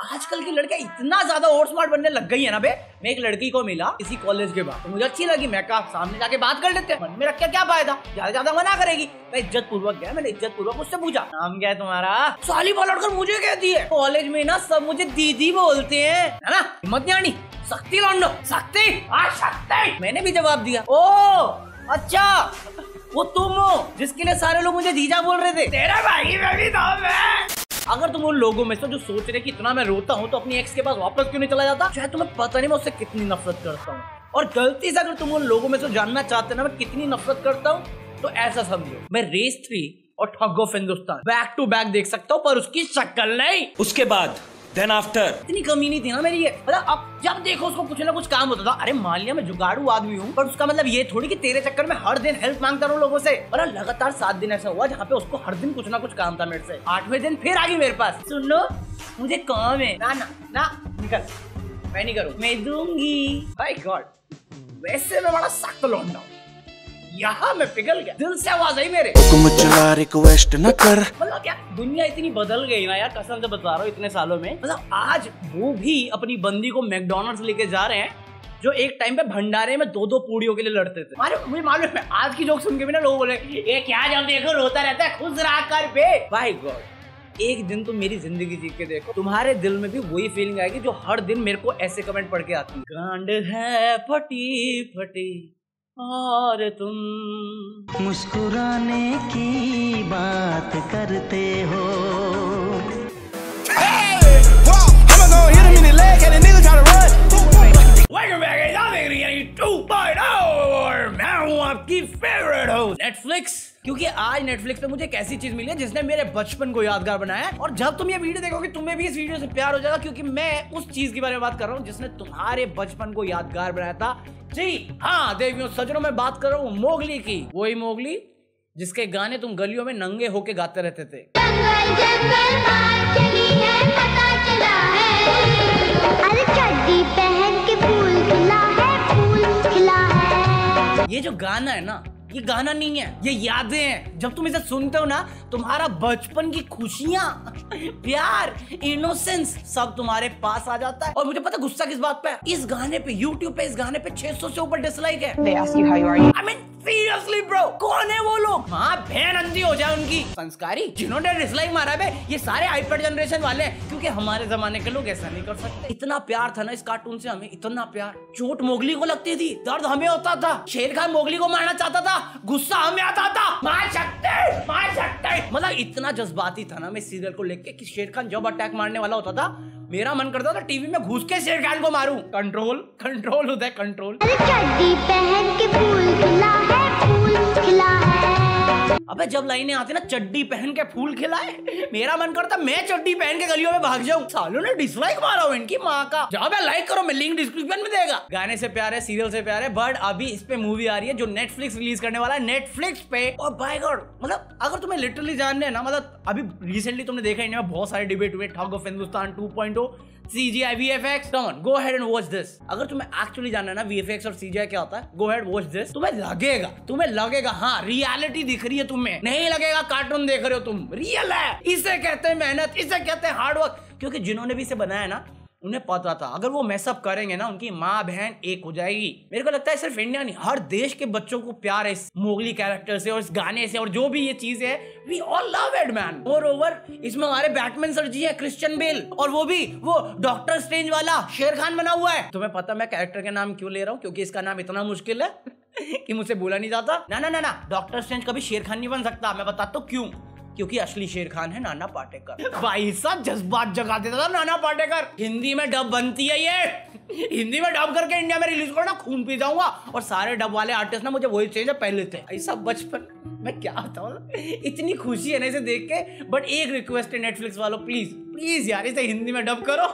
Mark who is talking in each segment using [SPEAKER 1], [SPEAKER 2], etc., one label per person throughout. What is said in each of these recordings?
[SPEAKER 1] आजकल की लड़कियां इतना ज्यादा ओवर स्मार्ट बनने लग गई है ना बे। मैं एक लड़की को मिला इसी कॉलेज के बाद, तो मुझे अच्छी लगी। मैं कहा सामने जाके बात कर लेते हैं, मन में रख के क्या फायदा, ज्यादा मना करेगी। मैं इज्जत पूर्वक गया, मैंने इज्जत पूर्वक उससे पूछा नाम क्या है तुम्हारा। साली पलट कर मुझे कहती है, कॉलेज में ना सब मुझे दीदी बोलते हैं, है ना, हिम्मत नहीं आनी, शक्ति लौंडो, शक्ति शक्ति। मैंने भी जवाब दिया, ओ अच्छा वो तुम हो जिसके लिए सारे लोग मुझे जीजा बोल रहे थे। तेरा भाई मैं भी नाम है। अगर तुम उन लोगों में से जो सोच रहे कि इतना मैं रोता हूँ तो अपनी एक्स के पास वापस क्यों नहीं चला जाता, शायद तुम्हें पता नहीं मैं उससे कितनी नफरत करता हूँ। और गलती से अगर तुम उन लोगों में से जानना चाहते ना मैं कितनी नफरत करता हूँ, तो ऐसा समझो मैं रेस 3 और thug of Hindustan back to back देख सकता हूँ, पर उसकी शक्ल नहीं।
[SPEAKER 2] उसके बाद देन आफ्टर
[SPEAKER 1] इतनी कमी नहीं थी ना मेरी ये, मतलब अब जब देखो उसको कुछ ना कुछ काम होता था। अरे मान लिया मैं जुगाड़ू आदमी हूँ, पर उसका मतलब ये थोड़ी कि तेरे चक्कर में हर दिन हेल्प मांगता रहूं लोगों से। और लगातार 7 दिन ऐसा हुआ जहाँ पे उसको हर दिन कुछ ना कुछ काम था मेरे से। 8वें दिन फिर आ गई मेरे पास, सुन लो मुझे काम है। ना ना ना निकल, मैं नहीं करूँ, मैं दूंगी। माय गॉड, वैसे मैं बड़ा सख्त लौंडा हूँ, यहाँ मैं पिघल गया, दिल से आवाज आई मेरे,
[SPEAKER 2] चला रिक्वेस्ट न कर।
[SPEAKER 1] मतलब क्या दुनिया इतनी बदल गई ना यार, कसम से बता रहा हूँ इतने सालों में। मतलब आज वो भी अपनी बंदी को मैकडॉनल्ड्स लेके जा रहे हैं जो एक टाइम पे भंडारे में 2-2 पूड़ियों के लिए लड़ते थे। अरे मुझे मालूम है आज की जोक सुन के भी ना लोग बोले ये क्या, जब देखो रोता रहता है, खुश रहा कर बे। भाई गॉड, एक दिन तुम मेरी जिंदगी जी के देखो, तुम्हारे दिल में भी वही फीलिंग आएगी जो हर दिन मेरे को ऐसे कमेंट पढ़ के आती है, गांड है फटी फटी और तुम
[SPEAKER 3] मुस्कुराने की बात करते हो।
[SPEAKER 1] मैं हूँ आपकी फेवरेट होस्ट नेटफ्लिक्स, क्योंकि आज नेटफ्लिक्स पे मुझे एक ऐसी चीज मिली है जिसने मेरे बचपन को यादगार बनाया है। और जब तुम ये वीडियो देखोगे तुम्हें भी इस वीडियो से प्यार हो जाएगा, क्योंकि मैं उस चीज के बारे में बात कर रहा हूँ जिसने तुम्हारे बचपन को यादगार बनाया था। जी हाँ देवियों सज्जनों, मैं बात कर रहा हूँ मोगली की, वही मोगली जिसके गाने तुम गलियों में नंगे होके गाते रहते थे।
[SPEAKER 4] जंगल जंगल बात चली है, पता चला है, अरे चड्डी पहन के फूल खिला है, फूल खिला है।
[SPEAKER 1] ये जो गाना है ना, ये गाना नहीं है, ये यादें हैं। जब तुम इसे सुनते हो ना, तुम्हारा बचपन की खुशियां, प्यार, इनोसेंस सब तुम्हारे पास आ जाता है। और मुझे पता गुस्सा किस बात पे है, इस गाने पे YouTube पे इस गाने पे 600 से ऊपर डिसलाइक है।
[SPEAKER 5] They ask you how you are.
[SPEAKER 1] I mean seriously bro, कौन है वो लोग? हाँ बहन अंधी हो जाए उनकी। संस्कारी जिन्होंने डिसलाइक मारा है ये सारे आईपैड जनरेशन वाले हैं, क्योंकि हमारे जमाने के लोग ऐसा नहीं कर सकते। इतना प्यार था ना इस कार्टून से, हमें इतना प्यार। चोट मोगली को लगती थी, दर्द हमें होता था। शेर खान मोगली को मारना चाहता था, गुस्सा हमें आता था, मार सकते, मार सकते। मतलब इतना जज्बाती था ना मैं सीरियल को लेके कि शेर खान जब अटैक मारने वाला होता था मेरा मन करता था टीवी में घुस के शेर खान को मारूं। कंट्रोल कंट्रोल होता है कंट्रोल।
[SPEAKER 4] अरे चड्डी पहन के फूल खिला है, फूल खिला है।
[SPEAKER 1] अबे जब लाइनें आती ना चड्डी पहन के फूल खिलाए, मेरा मन करता मैं चड्डी पहन के गलियों में भाग जाऊं। सालों ने डिसलाइक मारा हो इनकी माँ का। जाओ मैं लाइक करो, मैं लिंक डिस्क्रिप्शन में देगा। गाने से प्यार है, सीरियल से प्यार है, बट अभी इस पे मूवी आ रही है जो नेटफ्लिक्स रिलीज करने वाला है नेटफ्लिक्स पे। और बाय गॉड मतलब अगर तुम्हें लिटरली जानना है ना, मतलब अभी रिसेंटली तुमने देखा इंडिया में बहुत सारे डिबेट हुए, thug of Hindustan 2.0, CGI VFX, come on, go ahead and watch this। अगर तुम्हें एक्चुअली जानना है ना VFX और CGI क्या होता है, go ahead watch this। तुम्हें लगेगा हाँ रियलिटी दिख रही है, तुम्हें नहीं लगेगा कार्टून देख रहे हो तुम, रियल है। इसे कहते हैं मेहनत, इसे कहते हैं हार्डवर्क। क्योंकि जिन्होंने भी इसे बनाया है ना उन्हें पता था अगर वो मैसअप करेंगे ना उनकी माँ बहन एक हो जाएगी। मेरे को लगता है सिर्फ इंडिया नहीं, हर देश के बच्चों को प्यार है इस मोगली कैरेक्टर से और इस गाने से, और जो भी ये चीज है we all love it man. Moreover इसमें हमारे बैटमैन सर जी है, क्रिश्चियन बेल, और वो डॉक्टर स्ट्रेंज वाला शेर खान बना हुआ है। तुम्हें पता मैं कैरेक्टर के नाम क्यों ले रहा हूँ? क्योंकि इसका नाम इतना मुश्किल है कि मुझसे बोला नहीं जाता। ना डॉक्टर स्ट्रेंज कभी शेर खान नहीं बन सकता। मैं बताता हूँ क्यों, क्योंकि असली शेर खान है नाना पाटेकर। भाई साहब जज्बात जगा देता था नाना पाटेकर। हिंदी में डब बनती है ये, हिंदी में डब करके इंडिया में रिलीज करो ना, खून पी जाऊंगा। और सारे डब वाले आर्टिस्ट ना मुझे वही चाहिए पहले थे। ऐसा बचपन मैं क्या बताऊं, इतनी खुशी है ना इसे देख के। बट एक रिक्वेस्ट है नेटफ्लिक्स वालों, प्लीज प्लीज यार इसे हिंदी में डब करो।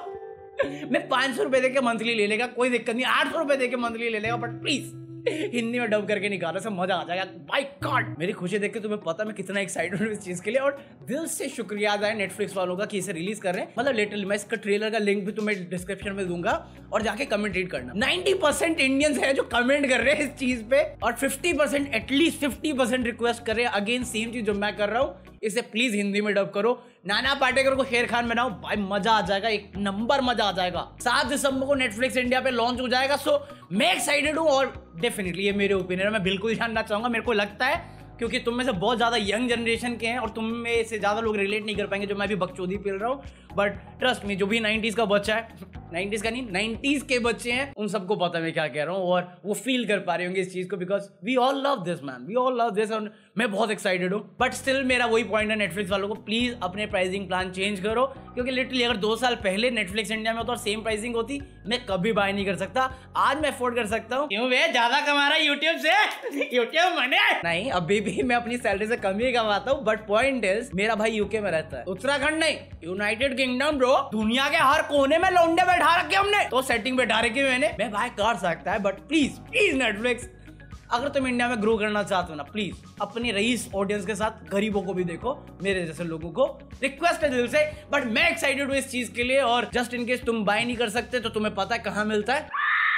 [SPEAKER 1] मैं 500 रुपए देके मंथली ले लेगा, कोई दिक्कत नहीं, 800 रुपए देके मंथली ले लेगा, बट प्लीज हिंदी में डब करके निकालने से मजा आ जाएगा। बाय गॉड मेरी खुशी देख के तुम्हें पता मैं कितना एक्साइटेड हूँ इस चीज के लिए। और दिल से शुक्रिया अदा है नेटफ्लिक्स वालों का कि इसे रिलीज कर रहे हैं। मतलब लिटरली मैं इसका ट्रेलर का लिंक भी तुम्हें डिस्क्रिप्शन में दूंगा और जाके कमेंट रीड करना। 90% इंडियंस है जो कमेंट कर रहे हैं इस चीज पे, और 50% एटलीस्ट 50% रिक्वेस्ट कर रहे हैं अगेन सेम चीज जो मैं कर रहा हूँ, इसे प्लीज हिंदी में डब करो। नाना पाटेकर को शेर खान बनाओ भाई, मजा आ जाएगा, एक नंबर मजा आ जाएगा। 7 दिसंबर को नेटफ्लिक्स इंडिया पे लॉन्च हो जाएगा। सो मैं एक्साइटेड हूँ और डेफिनेटली ये मेरे ओपिनियन है, मैं बिल्कुल जानना चाहूंगा। मेरे को लगता है क्योंकि तुम में से बहुत ज्यादा यंग जनरेशन के हैं और तुम में से ज्यादा लोग रिलेट नहीं कर पाएंगे जो मैं भी बकचोदी पील रहा हूँ, बट ट्रस्ट मी जो भी 90s का बच्चा है, 90s का नहीं 90s के बच्चे हैं, उन सबको पता है मैं क्या कह रहा हूँ और वो फील कर पा रहे होंगे इस चीज को, because we all love this man, we all love this. और मैं बहुत एक्साइटेड हूँ, बट स्टिल मेरा वही पॉइंट है नेटफ्लिक्स वालों को, प्लीज अपने प्राइसिंग प्लान चेंज करो, क्योंकि लिटरली अगर 2 साल पहले नेटफ्लिक्स इंडिया में होता और सेम प्राइसिंग होती, मैं कभी बाय नहीं कर सकता। आज मैं अफोर्ड कर सकता हूँ। क्यों वे ज्यादा कमा रहा है यूट्यूब से, यूट्यूब मने नहीं, अभी भी मैं अपनी सैलरी से कम ही कमाता हूँ, बट पॉइंट इज मेरा भाई यूके में रहता है, उत्तराखंड नहीं, यूनाइटेड किंगडम ब्रो। दुनिया के हर कोने में लौंडे बैठा रखे हमने, तो सेटिंग बैठा रखी मैंने, मैं भाई कर सकता है, बट प्लीज प्लीज नेटफ्लिक्स अगर तुम इंडिया में ग्रो करना चाहते हो ना, प्लीज अपनी रईस ऑडियंस के साथ गरीबों को भी देखो, मेरे जैसे लोगों को रिक्वेस्ट है दिल से। बट मैं एक्साइटेड हूँ इस चीज के लिए, और जस्ट इन केस तुम बाय नहीं कर सकते तो तुम्हें पता है कहाँ मिलता है।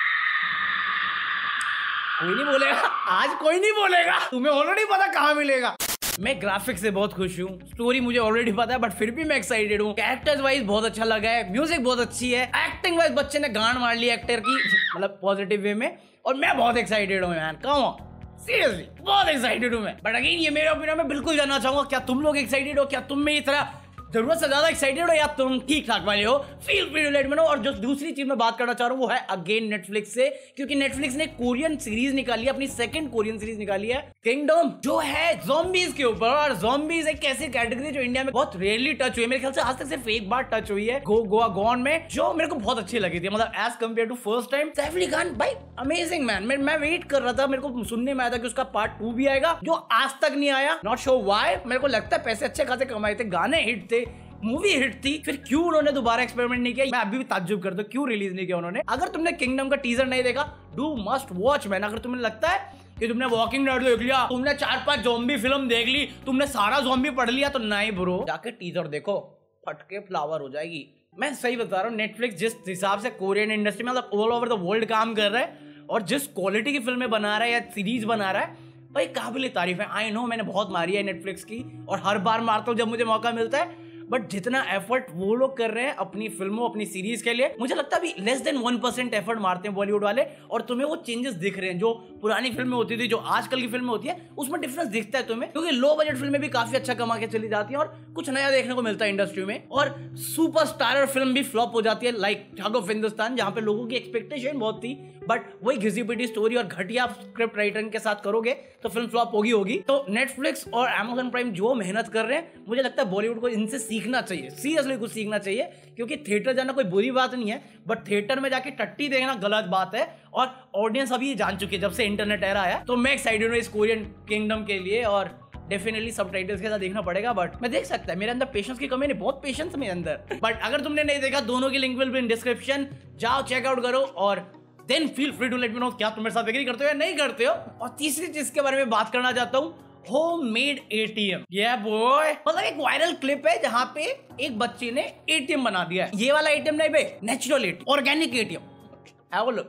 [SPEAKER 1] कोई नहीं बोलेगा आज, कोई नहीं बोलेगा, तुम्हें ऑलरेडी पता कहाँ मिलेगा। मैं ग्राफिक्स से बहुत खुश हूँ, स्टोरी मुझे ऑलरेडी पता है, बट फिर भी मैं एक्साइटेड हूँ। कैरेक्टर्स वाइज बहुत अच्छा लगा है, म्यूजिक बहुत अच्छी है, एक्टिंग वाइज बच्चे ने गांड मार ली एक्टर की, मतलब पॉजिटिव वे में, और मैं बहुत एक्साइटेड हूँ मैन, सीरियसली बहुत एक्साइटेड हूँ मैं। बट अगेन ये मेरे ओपिनियन में बिल्कुल जानना चाहूंगा, क्या तुम लोग एक्साइटेड हो, क्या तुम में इस तरह जरूरत से ज्यादा एक्साइटेड हो या तुम ठीक ठाक वाले हो? Feel free to let me know. और जो दूसरी चीज मैं बात करना चाह रहा हूँ वो है अगेन नेटफ्लिक्स से, क्योंकि नेटफ्लिक्स ने कोरियन सीरीज निकाली है, अपनी सेकंड कोरियन सीरीज निकाली है किंगडम, जो है ज़ॉम्बीज के ऊपर। और ज़ॉम्बीज एक ऐसी कैटेगरी जो इंडिया में बहुत रेयरली टच हुई है, मेरे ख्याल से आज तक सिर्फ एक बार टच हुई है, गोवा गॉन में, जो मेरे को बहुत अच्छी लगी थी, मतलब as compare to first time. Saif Ali Khan भाई अमेजिंग मैन, मैं वेट कर रहा था, मेरे को सुनने में आया था कि उसका पार्ट 2 भी आएगा, जो आज तक नहीं आया। नॉट श्योर व्हाई, मेरे को लगता है पैसे अच्छे खासे कमाए थे, गाने हिट थे, मूवी हिट थी, फिर क्यों उन्होंने दोबारा एक्सपेरिमेंट नहीं किया, मैं अभी भी ताज्जुब करता हूं क्यों रिलीज नहीं किया उन्होंने। अगर तुमने किंगडम का टीजर नहीं देखा, डू मस्ट वॉच मैन। अगर तुम्हें लगता है कि तुमने वॉकिंग डेड देख लिया, तुमने 4-5 ज़ॉम्बी फिल्म देख ली, तुमने सारा ज़ॉम्बी पढ़ लिया, तो नहीं ब्रो, जाके टीजर देखो, फटके फ्लावर हो जाएगी। मैं सही बता रहा हूँ, नेटफ्लिक्स जिस हिसाब से कोरियन इंडस्ट्री में मतलब ऑल ओवर द वर्ल्ड काम कर रहा है और जिस क्वालिटी की फिल्में बना रहा है या सीरीज बना रहा है, भाई काबिल तारीफ है। आई नो मैंने बहुत मारी है नेटफ्लिक्स की और हर बार मारता हूँ जब मुझे मौका मिलता है, बट जितना एफर्ट वो लोग कर रहे हैं अपनी फिल्मों अपनी सीरीज के लिए, मुझे लगता है अभी लेस देन 1% एफर्ट मारते हैं बॉलीवुड वाले, और तुम्हें वो चेंजेस दिख रहे हैं। जो पुरानी फिल्में होती थी, जो आजकल की फिल्में होती है, उसमें डिफरेंस दिखता है तुम्हें, क्योंकि लो बजट फिल्में भी काफी अच्छा कमा के चली जाती हैं और कुछ नया देखने को मिलता है इंडस्ट्री में। और सुपर स्टारर फिल्म भी फ्लॉप हो जाती है, लाइक ठग ऑफ हिंदुस्तान, जहां पे लोगों की एक्सपेक्टेशन बहुत थी, बट वही घिसी पिटी स्टोरी और घटिया स्क्रिप्ट राइटर के साथ करोगे तो फिल्म फ्लॉप होगी। तो नेटफ्लिक्स और अमेज़न प्राइम जो मेहनत कर रहे हैं, मुझे लगता है बॉलीवुड को इनसे सीखना चाहिए, सीरियसली कुछ सीखना चाहिए, क्योंकि थिएटर जाना कोई बुरी बात नहीं है, बट थिएटर में जाके टट्टी देखना गलत बात है, और ऑडियंस अभी ये जान चुकी है जब से इंटरनेट एरा आया। तो मैं एक्साइटेड हूँ इस कोरियन किंगडम के लिए, और डेफिनेटली सबटाइटल्स के साथ देखना पड़ेगा, बट मैं देख सकता है, मेरे अंदर पेशेंस की कमी नहीं, बहुत पेशेंस मेरे अंदर। बट अगर तुमने नहीं देखा, दोनों की link will be in description, जाओ चेकआउट करो, और then feel free to let me know क्या तुम मेरे साथ एग्री करते हो या नहीं करते हो। और तीसरी चीज के बारे में बात करना चाहता हूँ, होममेड एटीएम। ये बॉय, मतलब एक वायरल क्लिप है जहां पे एक बच्चे ने एटीएम बना दिया है। ये वाला एटीएम नहीं बे, natural ATM, organic ATM. Have a look.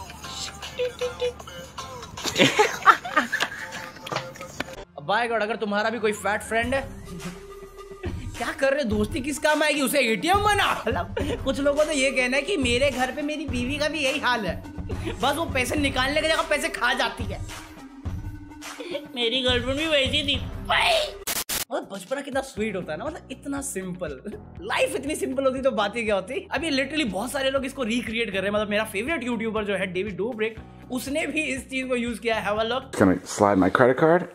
[SPEAKER 1] By god, अगर तुम्हारा भी कोई फैट फ्रेंड है, क्या कर रहे, दोस्ती किस काम आएगी, उसे एटीएम बना। मतलब कुछ लोगों का ये कहना है कि मेरे घर पे मेरी बीवी का भी यही हाल है, बस वो पैसे निकालने की जगह पैसे खा जाती है। मेरी गर्लफ्रेंड भी वैसी थी भाई। और बचपना कितना स्वीट होता है ना, मतलब इतना सिंपल लाइफ, इतनी सिंपल होती तो बात ही क्या होती। अभी लिटरली बहुत सारे लोग इसको रिक्रिएट कर रहे हैं, मतलब मेरा फेवरेट यूट्यूबर जो है डेविड डोब्रिक, उसने भी इस चीज को यूज किया है। Have a look.
[SPEAKER 5] Can I slide my credit card?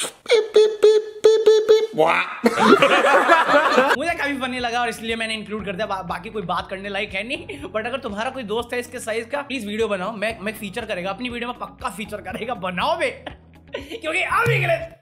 [SPEAKER 1] मुझे काफी फनी लगा और इसलिए मैंने इंक्लूड कर दिया, बाकी कोई बात करने लायक है नहीं। बट अगर तुम्हारा कोई दोस्त है इसके साइज का, प्लीज वीडियो बनाओ, मैं फीचर करेगा अपनी वीडियो में, पक्का फीचर करेगा, बनाओ बे। क्योंकि अभी के लिए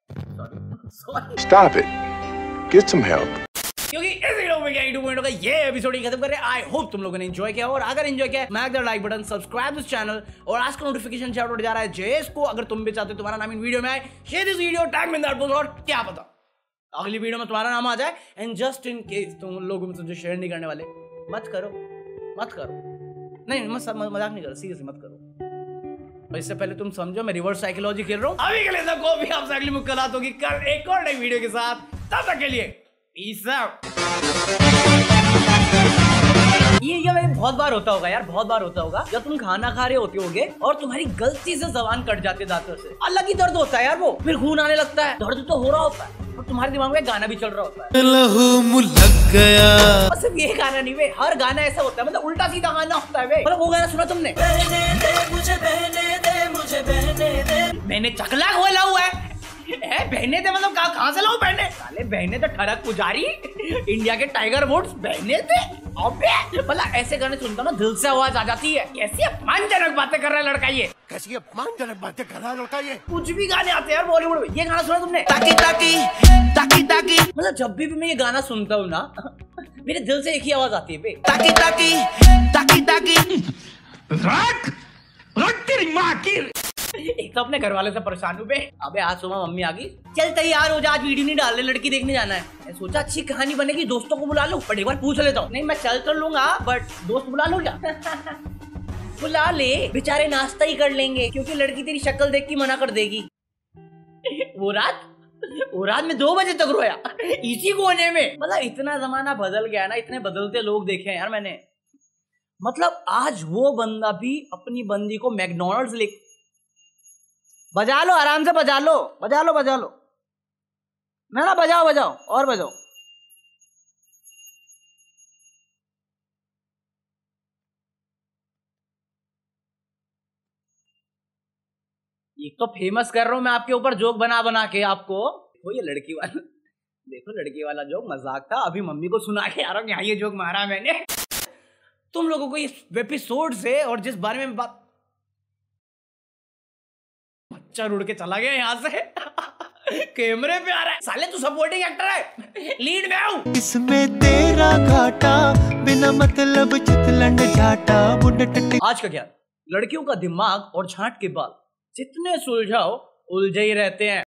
[SPEAKER 5] Stop it. Get some help.
[SPEAKER 1] क्योंकि इस वीडियो में क्या 2.0 का ये एपिसोड खत्म कर रहे हैं। आई होप तुम लोगों ने एंजॉय किया, और अगर एंजॉय किया smack the like button, subscribe this channel, और आज का नोटिफिकेशन शाउट आउट जा रहा है जेस को। अगर तुम भी चाहते हो तुम्हारा नाम इन वीडियो में आए, share this video, tag me in that post, और क्या पता अगली वीडियो में तुम्हारा नाम आ जाए। एंड जस्ट इन केस तुम लोगों में जो शेयर नहीं करने वाले, मत करो। नहीं मजाक नहीं करो, सीरियसली मत करो। और इससे पहले तुम समझो मैं रिवर्स साइकोलॉजी खेल रहा हूँ। अभी के लिए सबको भी आपसे अगली मुलाकात होगी कल एक और नई वीडियो के साथ। तब तक के लिए ये भाई बहुत बार होता होगा यार, बहुत बार होता होगा जब तुम खाना खा रहे होते होगे और तुम्हारी गलती से जबान कट जाते दांतों से, अलग ही दर्द होता है यार वो, फिर खून आने लगता है, दर्द तो हो रहा होता है और तुम्हारे दिमाग में गाना भी चल रहा होता है,
[SPEAKER 6] लहू मुँह लग गया।
[SPEAKER 1] और सिर्फ ये गाना नहीं वे, हर गाना ऐसा होता है, मतलब उल्टा सीधा गाना होता है वे। मतलब वो गाना सुना तुमने,
[SPEAKER 6] मुझे बहने दे, मुझे बहने दे।
[SPEAKER 1] मैंने चकला खोला हुआ है, बहने थे मतलब कहाँ से लाऊं बहने? साले बहने थे ठरक पुजारी, इंडिया के टाइगर वुड्स बहने थे। अबे मतलब ऐसे गाने सुनता ना दिल से आवाज आ जाती है। कैसी अपमानजनक बातें कर रहा है लड़का ये,
[SPEAKER 6] कैसी अपमानजनक बातें कर रहा है लड़का ये।
[SPEAKER 1] कुछ भी गाने आते हैं यार बॉलीवुड में। ये गाना सुना तुमने,
[SPEAKER 6] ताकी ताकी ताकी ताकी,
[SPEAKER 1] मतलब जब भी मैं ये गाना सुनता हूँ ना मेरे दिल से एक ही आवाज आती है बे,
[SPEAKER 6] ताकी ताकी ताकी ताकी।
[SPEAKER 1] रट तेरी माँ की। एक तो अपने घर वाले से परेशान हूँ बे। अबे आज सुबह मम्मी आ गई, चल तैयार हो जा, आज वीडियो नहीं डालने, लड़की देखने जाना है। मैं सोचा अच्छी कहानी बनेगी, दोस्तों को बुला लूं, बट एक बार पूछ लेता हूँ। नहीं मैं चल तो लूंगा बट दोस्त बुला लूं क्या? बुला ले, बेचारे नाश्ता ही कर लेंगे क्योंकि लड़की तेरी शक्ल देख के मना कर देगी। वो रात में 2 बजे तक रोया इसी कोने में। मतलब इतना जमाना बदल गया ना, इतने बदलते लोग देखे हैं यार मैंने। मतलब आज वो बंदा भी अपनी बंदी को मैकडॉनल्ड्स ले, बजा लो आराम से, बजा लो बजा लो बजा लो, ना बजाओ बजाओ और बजाओ। एक तो फेमस कर रहा हूं मैं आपके ऊपर जोक बना बना के आपको। देखो ये लड़की वाला, देखो लड़की वाला जोक मजाक था, अभी मम्मी को सुना के आ रहा हूं यहाँ ये जोक मारा मैंने। तुम लोगों को इस एपिसोड से और जिस बारे में बात, बच्चा उड़ के चला गया यहाँ से कैमरे पे आ रहा है। साले तू सपोर्टिंग एक्टर है, लीड में आऊं।
[SPEAKER 3] इसमें तेरा घाटा बिना मतलब चितलंड झाटा बुढ़।
[SPEAKER 1] आज का क्या, लड़कियों का दिमाग और झांट के बाल जितने सुलझाओ उलझे ही रहते हैं।